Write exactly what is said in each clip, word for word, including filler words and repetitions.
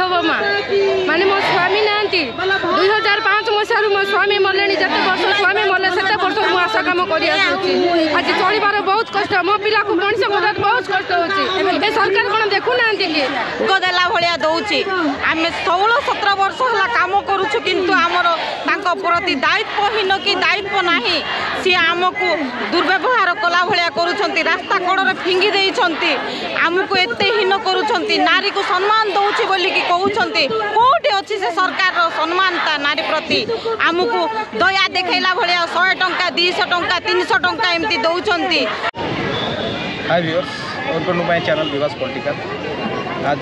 सत्यभामा माने मो स्वामी नांती दुई हजार पाँच मसीह मो स्वामी मरले जिते वर्ष स्वामी मरले से वर्ष मुझे आशा कम कर आज चलबार बहुत कष्ट मो पिला को मनीष कर बहुत कष्ट होची सरकार कौन देखुना कि देला भाया दौची आम षोलह सतर वर्ष है कम करुचु किंतु आमर प्रति दायित्वहीन कि दायित्व नहीं सी आमको दुर्व्यवहार कला भाया करुँच रास्ता कड़े फिंगी देइछंती आमको एते हीन करुँच नारी को सम्मान दौची बोलिकी कहते कौटे अच्छी से सरकार सम्मानता नारी प्रति आमको दया देखला भाया शहे टंका दुईश टंका तीन सौ टंका एमती दौरान। Hi viewers welcome to my channel विवास पॉलिटिकल। आज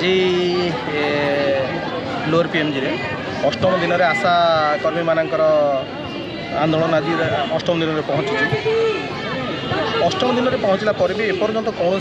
लोअर पीएमजी रे अष्टम दिन में आशा कर्मी मानकर आंदोलन आज अष्टम दिन में पहुँचुଛୁ। अष्टम दिन में पहुँचला पर भी एपर्यंत कौन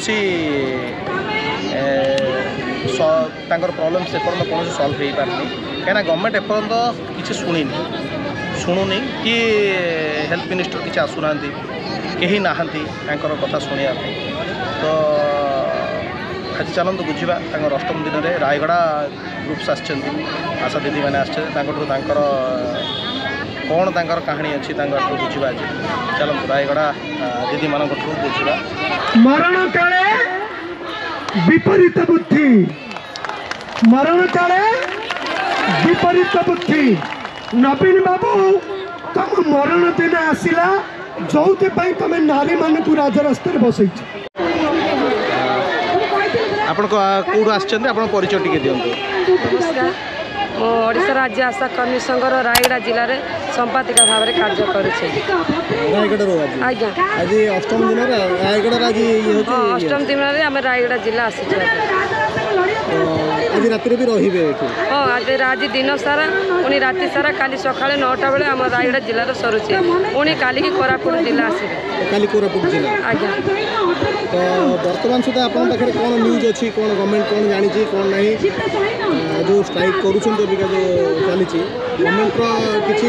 प्रॉब्लम से पर्यंत कौन सल्व हो पारनी कहीं गवर्नमेंट एपर्यंत किसी शुणुनी शुणुनी कि हेल्थ मिनिस्टर किसी आसुना कहीं नहांती कथा शुणा तो आज चलते बुझा अष्टम दिन में रायगड़ा ग्रुप्स आशा दीदी मैंने आसर कौन तांकर कहानी अच्छी बुझा आज चलते रायगड़ा दीदी मान बुझा। मरण काले विपरीत बुद्धि मरण काले विपरीत बुद्धि नवीन बाबू तुम मरण दिन आसला जो तुम नारी मान को राजरास्तार बसई आपण कौट आसान परिचय टी दिंतु। नमस्कार मो ओडिशा राज्य आशा कर्मी संघर रायगड़ा जिले में संपादिका भाव में कार्य करुचे। आज्ञा आज अष्टम दिन रायगड़ा अष्टम दिन में आम रायगड़ा जिला आसी आज रात भी रही हाँ आज आज दिन सारा पुणी राति सारा काली सकाଳେ नौटा बेले आम रायगड़ा जिलार सरुचे पुणी काली की कोरापुट जिला आसबे काली कोरापुट जिला आज्ञा। तो वर्तमान सुधा आपन पाखे कौन न्यूज अच्छी कौन गवर्नमेंट कौन जानी कौन नहीं जो स्ट्राइक करुँच जो चली गवर्नमेंट किसी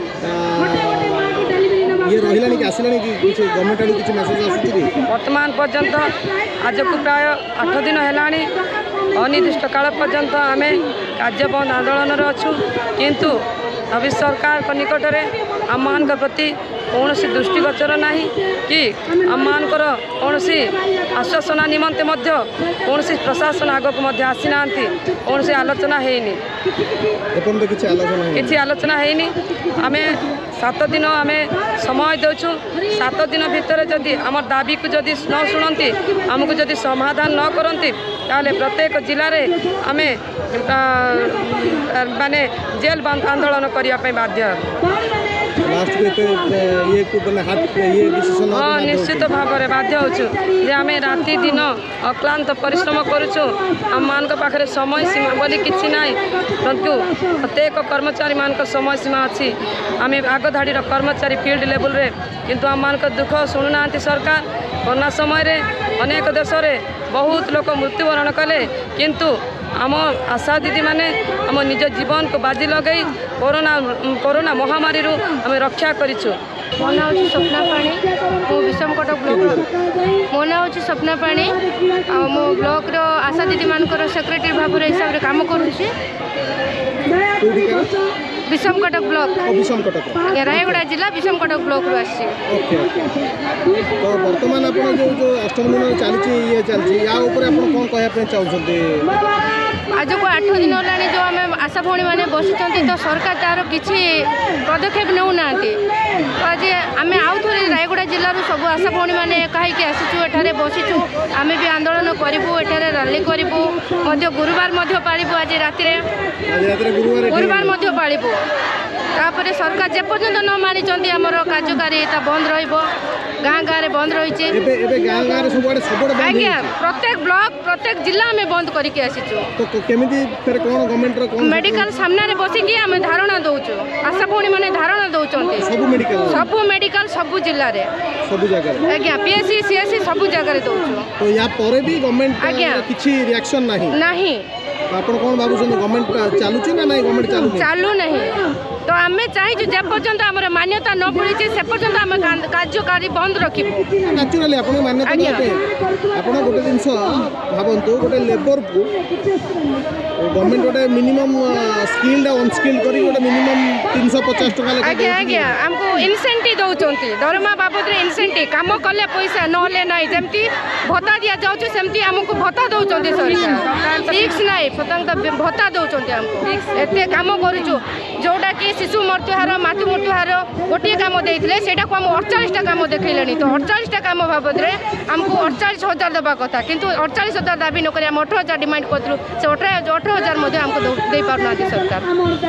ये रहा कि आसला कि गवर्नमेंट आड़ किसी मेसेज आसूँ वर्तमान पर्यंत आज को प्राय आठ दिन है अनिर्दिष्ट काल पर्यंत आम कार्य बंद आंदोलन अच्छु किंतु अभी सरकार को निकट में आम मान प्रति कौन दृष्टिगोचर ना कि आम मानकर कौन आश्वासना निमंते कौन प्रशासन आग को आसीना कौन आलोचना है किसी आलोचना है आम सात दिन आम समय देचु सात दिन भितर जदि आम दाबी को जदि न शुणती आमको जदि समाधान न करती ताले प्रत्येक जिले में आम माने जेल बंद आंदोलन करने बाध्य। हाँ निश्चित भाव में बाध्य होचु जे आम राति दिन अक्लांत परिश्रम करुचु आम मान पाखे समय सीमा बोली किसी ना परंतु प्रत्येक कर्मचारी मान समय सीमा अच्छी आम आग धाड़ी कर्मचारी फील्ड लेवल रे किंतु आम मान दुख शुणुना सरकार कोरोना समय रे अनेक देश में बहुत लोग मृत्युवरण कले किंतु आम आशा दीदी माने आम निज जीवन को बाजी लगे कोरोना कोरोना महामारी रू आम रक्षा करिछु। मो ना हूँ स्वप्ना पाणी मो विषमकटक ब्लॉक मो ना हूँ स्वप्ना पाणी मो ब्लॉक रो आशा दीदी मानकर सेक्रेटरी भाव हिसाब से काम करुँची विषमकटक ब्लॉक रायगड़ा जिला विषमकटक ब्लॉक रू आसी। तो वर्तमान आप जो अष्टम दिन चलती ये चलती या ऊपर आप कौन कहना चाहते आज को आठ दिन है जो आम आशा भौणी मैंने बसी तो सरकार तार किसी पदक्षेप नौना आज आम आउ थे रायगड़ा जिलूर सब आशा भौणी मैंने कहीं आसीचु एठारे बसीचु आम भी आंदोलन करूँ एठारे रैली करूँ गुरुवार पाड़ू आज रात गुरुवार पाड़ू तापर सरकार जे पर्यंत न मानी आमर कार्यकारी बंद गाँ गाँव में बंद रही आज्ञा प्रत्येक ब्लॉक प्रत्येक जिला में बंद करके मेडिकल सामने बसिकी आम धारणा दौचु आशा भौणी मैंने धारणा दौरान सब मेडिकल सब जिले में आज्ञा पीएससी सीएससी सब जगह दौचु आज्ञा किसी रिएक्शन नहीं आपण कौन भावुं गवर्नमेंट चलुची ना नहीं गवर्नमेंट चालू चालू नहीं तो आम चाहिए जे पर्यंत आम मान्यता न मिली से पर्यंत आम कार्यकारी बंद रखिबु नेचुरली आपण मान्यता आपण गोटे जिनस भावंतु गोटे लेबर को गवर्नमेंट गोटे मिनिमम स्किल्ड अनस्किल्ड करी गोटे मिनिमम तीन सौ पचास टका लेखा आज्ञा आज्ञा आमको इनसेंटिव दौरान दरमा बाबद इनसेंटिव कम कले पैसा ना ना जमी भत्ता दि जाऊँ सेमती आमको भत्ता दौरान सरकार फिक्स ना भत्ता दौरान आमको एत कम करूँ जोटा कि शिशु मृत्युहार मातृ मृत्युहार गोटे कम देते से अड़चाश कम देखले तो अड़चाश कम बाबद आमको अड़चाश हजार देवा कथा किंतु अड़चाश हजार दाबी नक अठर हजार डिमांड करूँ से अठर अठर हजार आमको दे पारना सरकार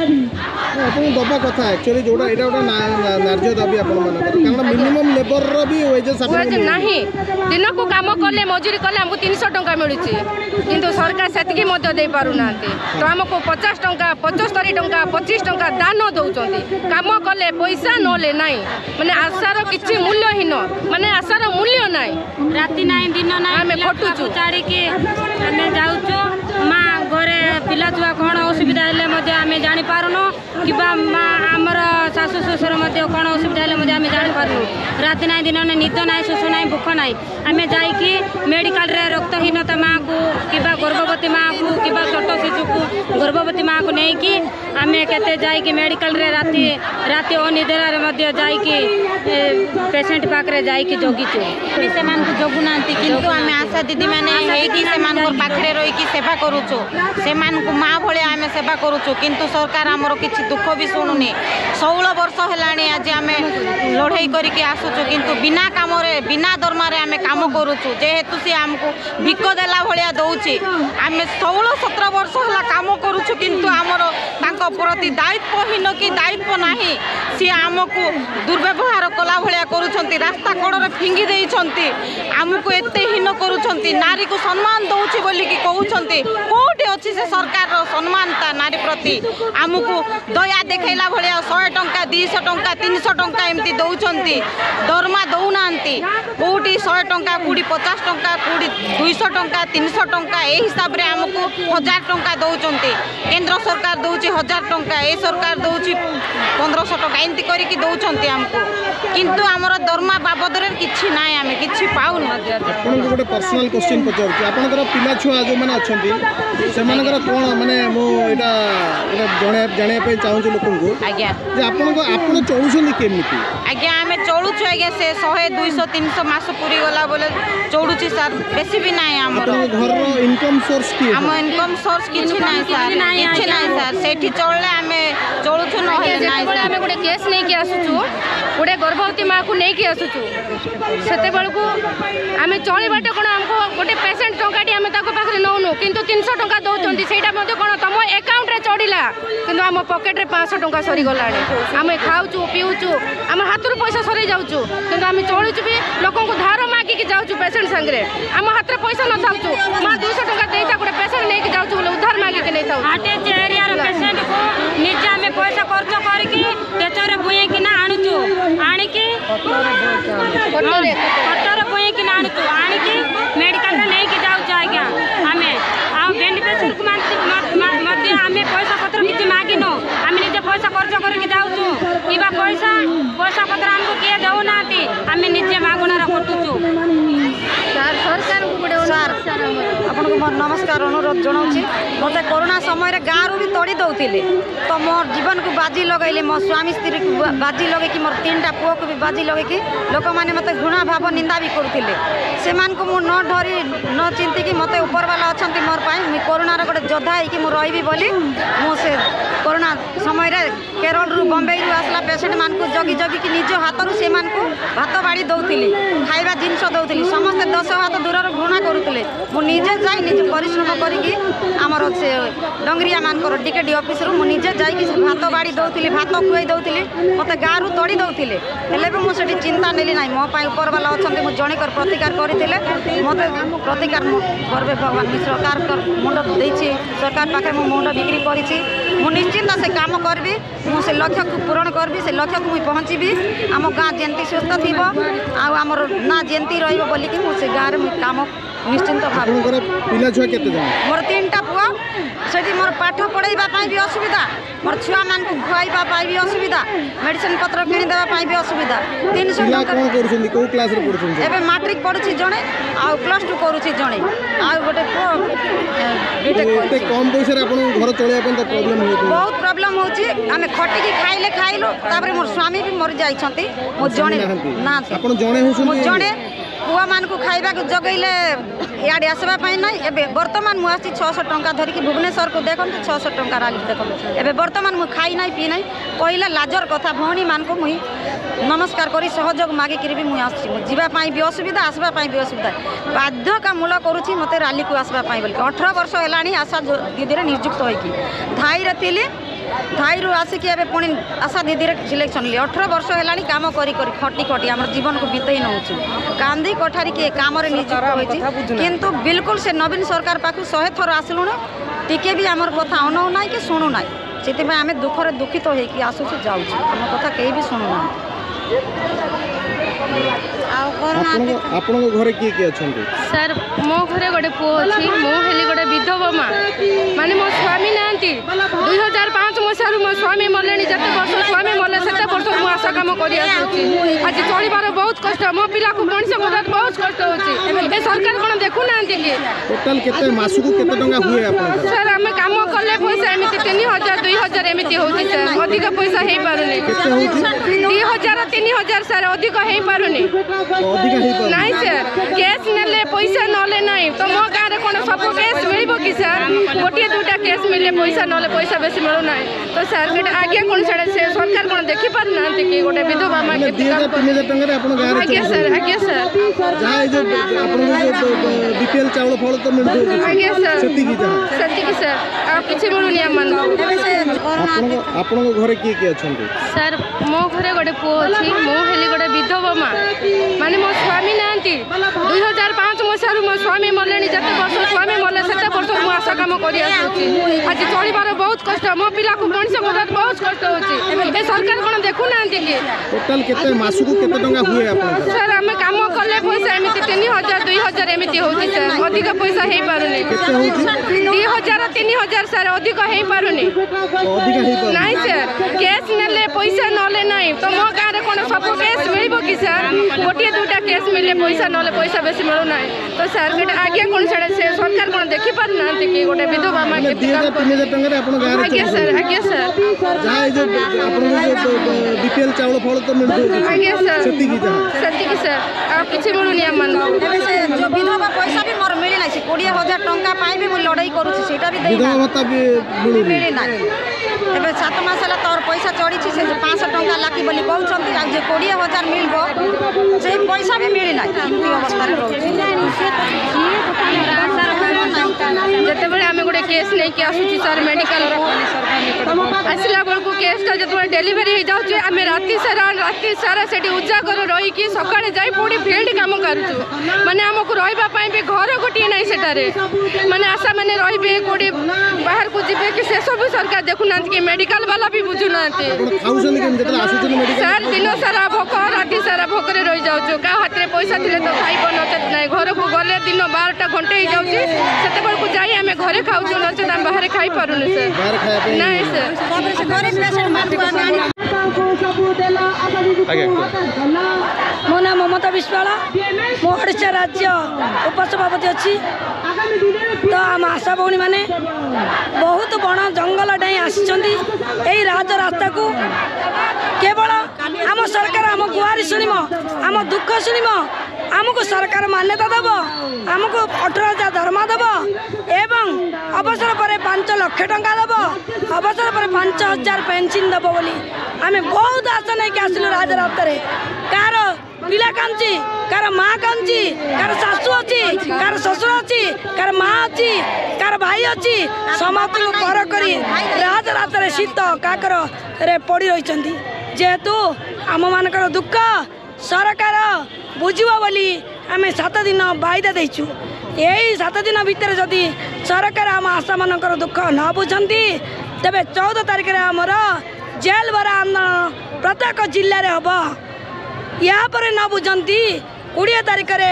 दबा कथा एक्चुअली जोड़ा एटा गोटे न्याय दाबी कारण मिनिमम लेबर रो भी वेजेस नहीं दिन को कम कले मजूरी कले आमको तीन सौ टंका मिलूँ किंतु सरकार सेतिकी दे पारुना तो आमको पचास टंका पचस्तरी टंका पच्चीस टंका दान दौरान कम कले पैसा नले ना माने आशार किसी मूल्यहीन माने आशार मूल्य ना राति ना दिन ना आम खटुचु छाड़ी आम जाऊँ माँ घरे पिला छुआ कौन असुविधा हेल्ले आम जापारनु कि माँ आमर शाशु शशुर कौन असुविधा हेल्ले आम जापारनु राति ना दिन ना निद ना शोष ना भूख ना आम जाकि मेडिकल रे रक्तहीनता माँ को कि गर्भवती माँ को कि छोट शिशु को गर्भवती माँ को लेकिन आम के जाकि मेडिकल रे राति राति अनिद्रार जाकि पेसेंट पाखे जाकि जगिचु से जगुना किंतु आम आशा दीदी मैंने पाखे रही सेवा करुचु से माँ भाया आम सेवा करुचु किंतु सरकार आमर किसी दुख भी शुणुनी षोल वर्ष है आज आम लड़ाई करके आसुचु किंतु बिना काम बिना दरमार आम कम करुचु जेहेतु सी आमको भिक देला भाया दौची आम षोल सतर वर्ष है कम करुचु किंतु आमर प्रति दायित्वहीन कि दायित्व ना सी आमको दुर्व्यवहार कला भाया करुँच रास्ता कड़े फिंगी देइछंती आमको एते हीन करुँच नारी को सम्मान दौची बोलिकी कहते कौटे अच्छी से सरकार सम्मानता नारी प्रति आमको दया देखला भाया शहे टंका दुईश टंका तीन सौ टंका एमती दौरान दरमा दौना कौटी शहे टंका कौटी पचास टंका कौटी दुईश टंका तीन सौ टंका ए हिसाब से आमको हजार टंका दौरान केंद्र सरकार दौची हजार टंका ए सरकार दौची पंद्रह सौ टंका एमती करके दौरान आमको किंतु आमर दरमा बाबद किसी ना आम कि पाऊन आपको गोटे पर्सनाल क्वेश्चन पचार आपंकर पिला छुआ जो मैंने अच्छा से कौन माने मुझे जानापी चाहूँ लोक आज्ञा आप चलुं केमी आज्ञा आम चलुँ आज्ञा से शहे दुईश तीन सौ मास पूरी गला बोले चलुची सर बेसी भी ना आम घर इनकम सोर्स की आम इनकम सोर्स किसी ना सर किसी ना सर से चलने आम चलुचु ना गोटे केस नहीं कि आसुचु गोटे गर्भवती माँ को नहीं आसुचु से बेलू आम चलवाट कौन आमको गोटे पेसेंट टंकाटी आम पाखे नौनु किंतु तीन सौ टंका दौरान से कौन तुम एकाउंट चढ़ला कि आम पकेट्रे पाँच टंका सरीगला आम खाऊचु पीऊचु आम हाथ पैसा सरी जाऊँ कि आम चलुचु भी लोक धार मागिकी जाऊँ पेसेंट सांगे आम हाथ में पैसा न थाचु माँ दुईश टंका दे गोटे पेसेंट नहीं जाऊँ बोले उधार मागिकी नहीं था पेसेंट को निजे आम पैसा खर्च करके पेचर बुएकी आणुचु आणिकी कटर बुएकी आणुचु आणिकी मेडिकल नहीं जाऊँ आज्ञा आम आउ बेनिफिशियरी को आम पैसा पत्र किसी मागिन आम निजे पैसा खर्च करके जाऊँ कि पैसा पैसा पत्र आमको किए दौना आम निजे मागणार कटुचु सर आपको मोर नमस्कार अनुरोध जनाऊँगी मत कोरोना समय गाँव भी तड़ी दौले तो मोर जीवन को बाजी लगैले मो स्वामी स्त्री को बाजी लगे मोर तीन टा पुओ को भी बाजी लगे लोक मैंने मत घृणा भाव निंदा भी करुले से न डरी न चिंतिकी मत उपरवाला अच्छा मोर पाई कोरोनार गोटे योद्धा हो रही बोली मुझे कोरोना समय केरल रु बम्बई रु आसला पेसेंट मान को जगी जगी कि निज हाथ से भात बाड़ी दौली खाଇବା जिनस दौली समस्ते दस हाथ दूर घृणा करुले मुझे जाए निजे परिश्रम करी आमर से डंगरिया मानकर टिकेट ऑफिस रु मुझे जाकि भात बाड़ी दौली भात खुआई दौली मत गाँव तड़ी दौले हेल्ले भी मुझे चिंता नेली ना मो ऊपर वाला अच्छा मुझे जणकर प्रतिकार करते मत प्रतिकार गर्वे भगवान मिश्र सरकार मुंड देती सरकार पाखे मो मुंड बिक्री करी निश्चिंत से काम करी मुझे लक्ष्य को पूरण करी से लक्ष्य को मुझे पहुँची आम गाँ जमी सुस्थ थी आमर ना जमी रही बोलिकी मुझे गाँव में काम निश्चिंत भाव पिला छुआ केते जन मोर तीन टा पुआ सेठी मोर पाठ पढ़ाइबा पाई भी असुविधा मोर छुआ मान को खुआइबा पाई भी असुविधा मेडिसिन पत्र किनि देबा पाई भी असुविधा तीन सौ पिला टका कोन करूछन को क्लास रे पढुछन एबे मैट्रिक पढुछि जणे आ प्लस टू करूछि जणे आ गोटे पुआ बीटेक एते करूछि कम पैसा रे आपन घर चलेया पन तो प्रॉब्लम हो बहुत प्रॉब्लम होछि आमे खटी की खाइले खाइलो तापर मोर स्वामी भी मर जाई छथि मो जणे ना आपन जणे होछन मो जणे पुआ मान को खाइबा को जगैले इआडे आसबा पाई नै एबे वर्तमान मु आसी छह सौ टंका धरि की भुवनेश्वर को देखन छह सौ टंका राली देखन एबे वर्तमान मु खाई नै पी नै पहिला लाजर कथा भौणी मान को मुई नमस्कार करी सहयोग मागी करी भी मुई आसी जीवा पाई भी असुविधा आसबा पाई भी असुविधा बाध्य का मूल करूछि मते राली को आसबा पाई बोल अठारह वर्ष हेलानी आशा दीदी रे नियुक्त होई की धाई रे थिली धाई रु आसिक एबे पुणी आशा दीदी रे सिलेक्शन ले अठारह वर्ष हेलानी काम करी करी खटी खटी हमर जीवन को बितई नउछु कांदी कोठारी के काम रे नियुक्त होई किंतु बिल्कुल से नवीन सरकार पाखु सौ थर आसलुण टिके भी हमर कथा अनौ नाइ कि सुनु नाइ सेति में आमे दुख रे दुखित होई कि आसुछु जाउछु हम कथा केही भी सुनु नाइ आपन घरे किए किए अछंती सर मो घरे गोटे पुओ अछि मो हेली गोटे विधवा माँ माने मो स्वामी नांती दुई हजार पाँच मसीह मो स्वामी मरले जते वर्ष स्वामी मरले सेते वर्ष मु आशा काम करि आसुछि आज चलिबार बहुत कष्ट मो पिला को मଣିଷ करत बहुत कष्ट होछि ए सरकार कोन देखु नांती कि टोटल केते मासु को केते टंगा हुए आपन सर हम काम करले पैसा एमिति तीन हजार दुई हजार एमिति होछि सर अधिक पैसा हेई पारुनी केते होछि दुई हजार तीन हजार सर अधिक हेई पारुनी अधिक हेई पारुनी नहीं सर केस नेले पैसा नले नहीं तो मो गाँव में कौन सब केस मिल कि सर गोटे दुटा केस मिले पैसा नले पैसा बेसी मिलू ना तो सर गोटे आगे कौन से सरकार कौन देखी पार ना कि गोटे विधवा माँ के तीन हजार टंका आपन गाँव रे आगे सर आगे सर जहाँ जो आपन जो बीपीएल चावल फल तो मिलतो आगे सर सेति की जहाँ सेति की सर आ किछि मिलुनी मन आपन आपन घरे किए किए अछंती सर मो घरे गोटे पुओ अछि मो हेली गोटे विधवा माँ माने मो स्वामी नांती दुई हजार पाँच मसीह मो स्वामी मरले जते वर्ष स्वामी मरले सेते वर्ष मु आशा काम करि आसुछि आज चलिबार बहुत कष्ट मो पिला को मଣିଷ करत बहुत कष्ट होछि ए सरकार कोन देखु नांती कि टोटल केते मासु को केते टंगा हुए आपन सर हम काम करले पैसा एमिति तीन हजार दुई हजार एमिति होछि सर अधिक पैसा हेई पारुनी केते होछि दुई हजार तीन हजार सर अधिक हेई पारुनी अधिक हेई पारुनी नहीं सर केस नेले पैसा नले नहीं तो मो गाँव में कौन सब केस मिल कि सर गोटे दुटा केस मिले पैसा नले पैसा बेसी मिलू ना तो सर गोटे आगे कौन से सरकार कौन देखी पार ना कि गोटे विधवा माँ के तीन हजार टंका आपन गाँव आगे सर आगे सर जहाँ जो आपन जो बीपीएल चावल फल तो मिलतो आगे सर सेति की जहाँ सेति की सर आ किछि मिलुनी मन जो विधवा पैसा भी मोर मिली नाही बीस हजार टंका पाई भी मु लड़ाई करूछि सेटा भी देई विधवा भत्ता भी मिलुनी मिली नाही एबे सात मास हला तोर पैसा चढ़ी से पाँच सौ टंका लाखी बोली कहउछंती आ जे बीस हजार मिलबो से पैसा भी मिली नाही एमती अवस्था रे जिते बड़े आम गोटे केस नहीं कि आसुची सर मेडिकल आसला बेलू केसटा जो डेलीवरी हो जाऊँ आम राति सारा राति सारा से उजागर रही सका जाए पुणी फिल्ड कम करूँ माने आमको रही भी घर गोटे ना सेटारे माने आशा मैंने रे कौटे बाहर को जी कि से सब सरकार देखुना कि मेडिकल वाला भी बुझुना सर दिन सारा भोक राति सारा भोकरे रही जाऊँ क्या हाथ में पैसा थे तो खाइब नचेत ना घर को गले दिन बारटा घंटे हो जाऊँगी से बेलू जाई आम घरे खाऊ नचेत आम बाहर खाई पारुनी सर ना मो ना ममता विश्वाला मो ओडिशा राज्य उपसभापति अच्छी तो आम आशा भौणी मैंने बहुत बड़ जंगल डाई आसी राज रास्ता को केवल आम सरकार आम गुहारी शुणव आम दुख शुणव आमको सरकार मान्यता दब आमको अठारह हजार दरमा दब एवं अवसर पर पांच लक्ष टंका दब अवसर पर पांच हजार पेंशन दब बोली आम बहुत आशा नहीं कि आसिलु राज रास्ता कार पिला कांची कार माँ कांची कार शाशु अच्छी कार शशुर अच्छी कार माँ अच्छी कार भाई अच्छी समस्त को पर करी राज रास्ता शीत काकर रे पड़ी रही जेहेतु आम मानकर दुख सरकार बुझिबो बोली आम सात दिन वायदा देचु यही सात दिन भितर जदि सरकार आम आशा मानकर दुख न बुझंती तेबे चौदह तारिख रे हमर जेल भरा आंदोलन प्रत्येक जिले में हम या पर न बुझंती कोड़े तारिख रे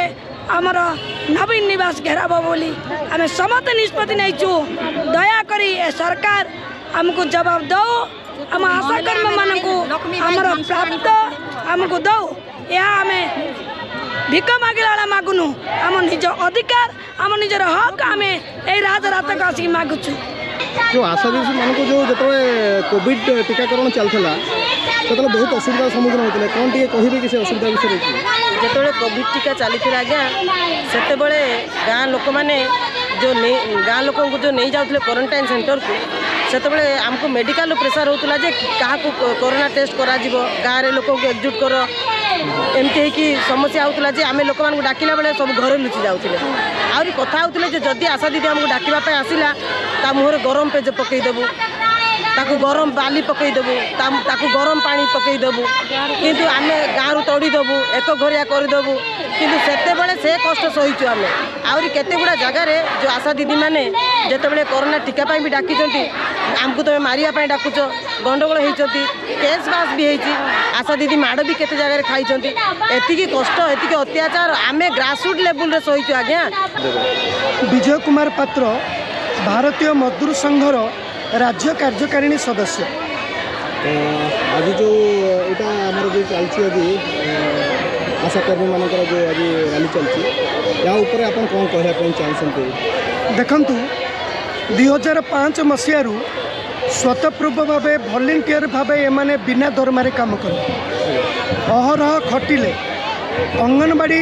आमर नवीन निवास घेराब बोली आम समस्त निष्पत्ति नहीं दयाक सरकार आमको जवाब दो आम आशाकर्मी मान को आमर प्राप्त आमको दो या आम भिक मागिला मागुनु आम निज अधिकार आम निजर हक आम यही राजरात को आसिक मागुचु जो आशा दिवस मान को जो जो कोविड टीकाकरण चलता से बहुत असुविधार सम्मुखीन होते कौन टे कहे कि असुविधा विषय जो कोविड टीका चली आज्ञा से गाँ लोक मैंने जो गाँ लोक जो नहीं जाते क्वारंटाइन सेंटर को से आमको मेडिकल प्रेसर होता जे क्या कोरोना टेस्ट करा गाँव में लोक एकजुट कर एमती कि समस्या होता जे आम लोक मानक डाकिला बेले सब घर लुचि जाते आहरी कथा होते जदि आशा दीदी आमको डाकवाई आसला ता मुहर गरम पेज पकईदेबू ताकू गरम बाली पकईदेबू ताकू गरम पानी पकईदेबू किंतु आम गाँव तड़ीदेबू एक घरिया करदेबू किंतु सेतेबेले से कष्ट सहीचु आम आहरी केते गुड़ा जगार जो आशा दीदी मैंने जितेबाला कोरोना टीका भी डाकी आमको तुम मारिया डाकुच गंडगोल होती केस बास भी होती आशा दीदी माड़ भी केते जगह खाई एतिकी कष्ट एतिकी अत्याचार आम ग्रासरूट लेवल रे सहीचु आज्ञा। विजय कुमार पात्र भारतीय मजदूर संघर राज्य कार्यकारिणी सदस्य आज जो यहाँ आमर जो चलती आज आशाकर्मी मान जो आज रैली चलती या ऊपर आप कौन कहना चाहते देखु दुई हजार पाँच मसीह स्वतःपूर्व भाव भलेंटियर भाव एमाने बिना दरमारे काम कले अहरह खटिले अंगनवाड़ी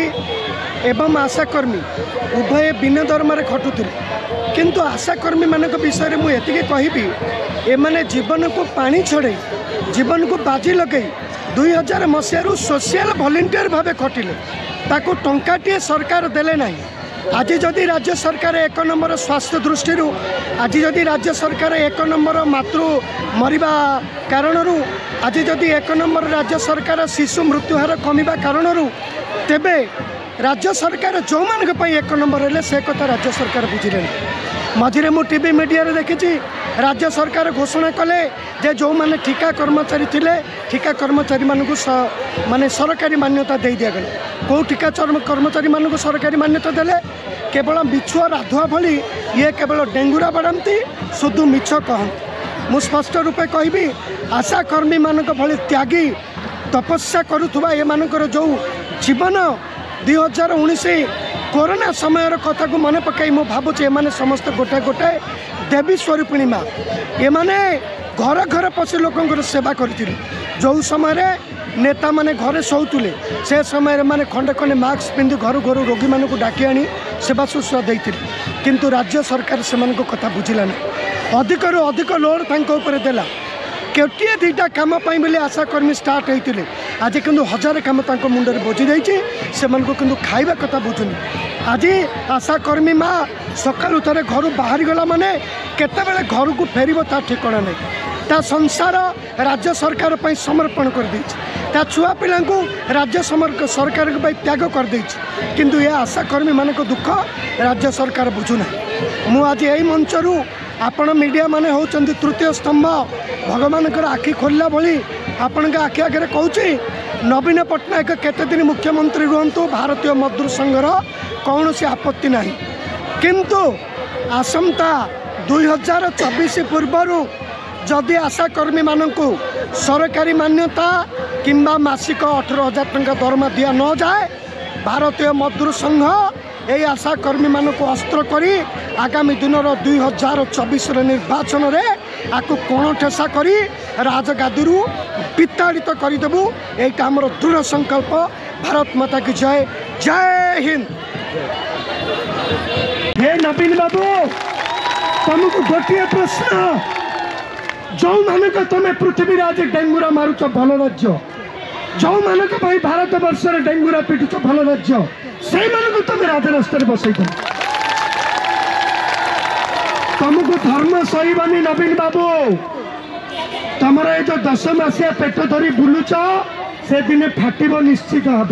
एवं आशाकर्मी उभय बिना दरमारे खटुले किंतु आशाकर्मी मान विषय में ये कहबी एमाने जीवन को पानी छड़े जीवन को बाजी लगे दुई हजार मसीह सोशल भलेंटियर भाव खटिले ताको टंकाटे सरकार देले नहीं आज जदि राज्य सरकार एक नंबर स्वास्थ्य दृष्टि आज जदि राज्य सरकार एक नंबर मातृ मरिबा कारण आज जदि एक नंबर राज्य सरकार शिशु मृत्युहार कमिबा कारण तेबे राज्य सरकार जो मान एक नंबर है से कथा राज्य सरकार बुझिले मझे मु टीवी मीडिया रे देखी राज्य सरकार घोषणा कले जे जो माने ठिका कर्मचारी थिले ठिका कर्मचारी मानक माने सरकारी मान्यता दे दिया गला कौ ठिका कर्मचारी मानक सरकारी मान्यता देले केवल मिछुआ राधुआ भली ये केवल डेंगुरा बाड़ती शुद्ध मिछ कहते मु स्पष्ट रूपे कहबी आशाकर्मी मानक भली त्यागी तपस्या करुथुबा ए मानकर जो जीवन दुई हजार उन्नीस कोरोना समय कथा को मन पकई मु भावुचे एमाने समस्त गोटे गोटे देवी स्वरूपिणी माँ एमाने घर घर पशि लोक सेवा करथिले जो समय नेता माने घरे शोले से समय माने खंडे खंडे मास्क पिंधि घर घर रोगी मान को डाकी आनी सेवा शुश्रूषा देते किंतु राज्य सरकार से कथा बुझिलानी अधिक रु अधिक लोड तांको देला केटिए दुईटा कम बोली आशाकर्मी स्टार्ट होते आज किंतु हजार कम मुंडे बोझी जाइए से किंतु खाइबा कथा बुझुनी आज आशाकर्मी माँ सकालू थे घर बाहरी गला माने केतेबेले घर को फेर ता ठिकाना नहीं ता संसार राज्य सरकार पर समर्पण कर दी ता छुआ पिला राज्य सरकार त्याग कर दी किंतु ये आशाकर्मी मान दुख राज्य सरकार बुझुना मु आज यही मंचरू आपण मीडिया माने होचंदी तृतीय स्तंभ भगवान आखि खोलला भली आपण आखि आगे कहूँ नवीन पट्टनायक केते दिन मुख्यमंत्री रुहतु भारतीय मजदूर संघर कौन सी आपत्ति नहीं किंतु आसंता दुई हजार चौबीस पूर्वर जदि आशाकर्मी मानक सरकारी मान्यता किंबा मासिक अठारह हजार टंका दरमा दिया न जाए भारतीय मजदूर संघ यही आशाकर्मी मानक अस्त्र करी आगामी दिन दुई हजार चौबीस निर्वाचन में आपको कोण ठेसा करी राजगादी विताड़ित करदेबू यही आम दृढ़ संकल्प। भारत माता की जय। जय हिंद। हे नवीन बाबू तुमको गोटे प्रश्न जो मानक तुम पृथ्वी आज डेंगुरा मारुच भल राज्य जो मानक भारत वर्ष डेंगुरा पिटुच भल राज्य से तुम राजरास्तार बसई तुमको धर्म सहबानी नवीन बाबू तुम ये जो दस मसीहा पेट धरी बुलुच से दिन फाटब निश्चित भाव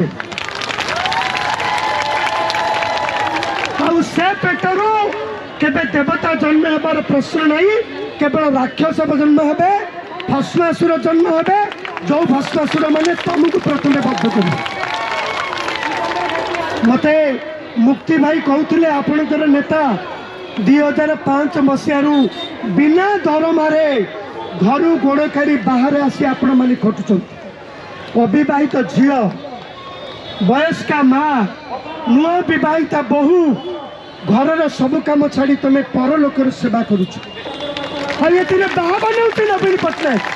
से पेटरू केबे देवता जन्म होबार प्रश्न नहीं केवल राक्षस जन्म हे भस्मासुर जन्म हे जो भस्मासुर मैंने तुमको प्रथम बद्ध कर मते मुक्ति भाई कहते आपणकर नेता दुई हजार पांच मसीह बिना दरमारे घर गोड़ काढ़ी बाहर आसी आपण मैंने खटुं अबिवाहित झील वयस्का माँ नुआ बहिता बहु घर सब कम छाड़ी तुम पर लोकर सेवा करुच बाहा बनाऊ नवीन पट्टनायक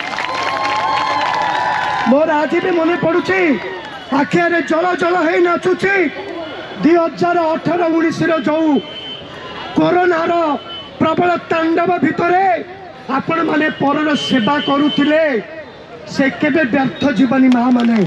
मोर आज भी मन पड़ुची आखिरे जल जल हो नाचुची दुई हजार अठर उन्नीस जो कोरोनार प्रबल तांडव भितर आपण माने परर सेवा करुथिले से केबे व्यर्थ जीवनी माँ माने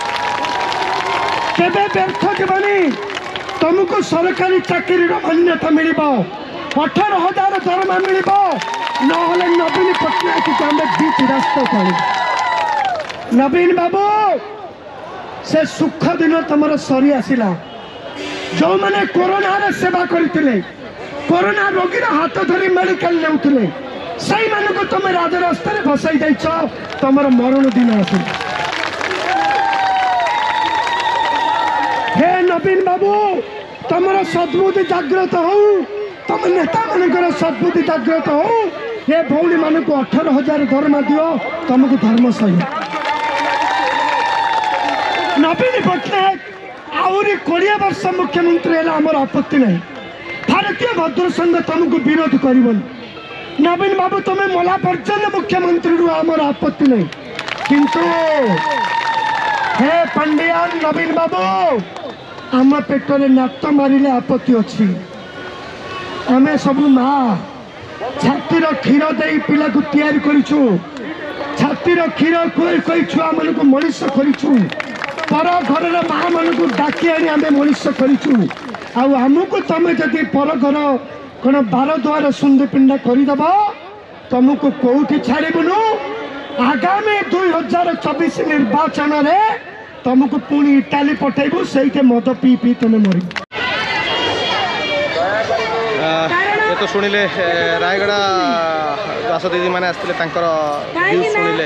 केबे व्यर्थ जीवनी तुमको सरकारी चाकरी मान्यता मिल अठार हजार दरमा मिल ना नवीन पट्टनायक को आम बीच रास्ता चल नवीन बाबू से सुख दिन तुम सरी आसला जो मैंने कोरोना सेवा करते कोरोना रोगी हाथ धरी मेडिकल नेउथिले सही मानक तुम राजरास्ता फसाई देछ तुम मरण दिन आस हे नवीन बाबू तुम सद्बुद्धि जागृत हो तुम नेता मान सद्बुद्धि जागृत हो ये भौणी मान को अठार हजार दरमा दियो तुमको धर्म सही नवीन पट्टनायक आहरी कोड़े वर्ष मुख्यमंत्री है आमर आपत्ति नहीं भारतीय भद्र संघ तुमको विरोध कर नवीन बाबू तुम्हें मला पर्यंत मुख्यमंत्री रू आमर आपत्ति नहीं किंतु हे पंडियान नवीन बाबू आम पेटर नात मारे आपत्ति अच्छी आम सब माँ छातीर क्षीर दे पिला को तैयारी करिछु छातीर क्षीर कोई कोई छुआ मन को मनीष करिछु पर घर माँ मान को डाकी आनी आम मनीष करिछु आमको तुम जदि पर घर कौन बार द्वार सुंदर पिंडा करदेव तुमको कौटी छाड़बुनु आगामी दुई हजार चौबीस निर्वाचन में तुमको पुणी इटाली पठेबू से मद पी पी तुम मर ये तो शुणिले रायगड़ा दास दीदी मैंने आसते व्यू शुणिले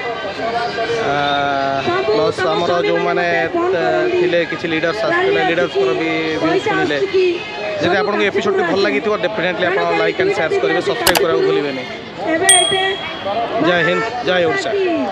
प्लस आमर जो मैंने किसी लीडर्स आसते लीडर्स भी व्यू शुणिले जब आपको एपिसोड भल लगी डेफिनेटली आप लाइक एंड शेयर करेंगे सब्सक्राइब करा भूलें। जय हिंद जय ओडिशा।